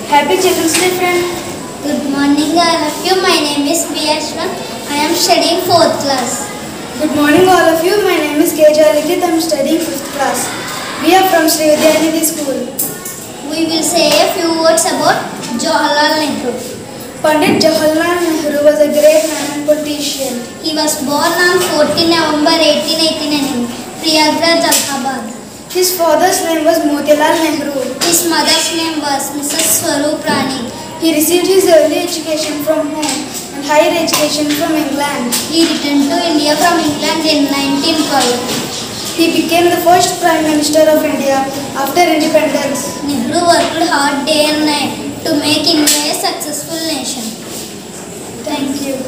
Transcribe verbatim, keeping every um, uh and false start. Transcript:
Happy Children's Day, friend. Good morning, all of you. My name is Biyashwa. I am studying fourth class. Good morning, all of you. My name is K. Jalikit. I am studying fifth class. We are from Sri Vidyanidhi School. We will say a few words about Jawaharlal Nehru. Pandit Jawaharlal Nehru was a great man and politician. He was born on fourteenth November eighteen eighty-nine in Prayagraj, Allahabad. His father's name was Motilal Nehru. His mother's name was Missus Swaroop Rani. He received his early education from home and higher education from England. He returned to India from England in nineteen twelve. He became the first Prime Minister of India after independence. Nehru worked hard day and night to make India a successful nation. Thank you.